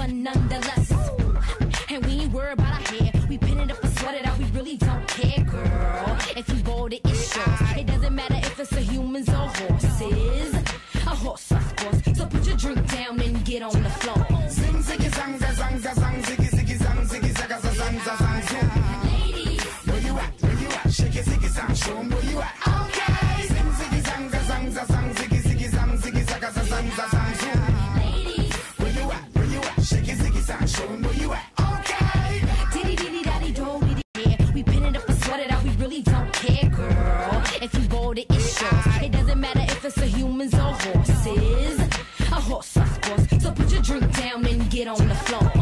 fun nonetheless. And we ain't worried about our hair. We pin it up and sweat it out. We really don't care, girl. If you bold, it is yours. It doesn't matter if it's a humans or horses. A horse, of course. So put your drink down and get on the floor. Zing ziggy zang za zang za zang ziggy ziggy zang ziggy zaga za zang za zang zoom. Ladies, where you at? Where you at? Shake it ziggy zang, show 'em where you at. Okay. Zing ziggy zang za zang za zang ziggy ziggy zang ziggy zaga za zang za zang zoom. Ladies, where you at? Where you at? Shake it ziggy zang, show 'em where you at. Okay. diddy diddy daddy do diddy yeah. We pin it up and sweat it out. We really don't care, girl. If you bold, it is yours. It doesn't matter if it's a humans or horses. A horse, of course. So put your drink down and get on the floor.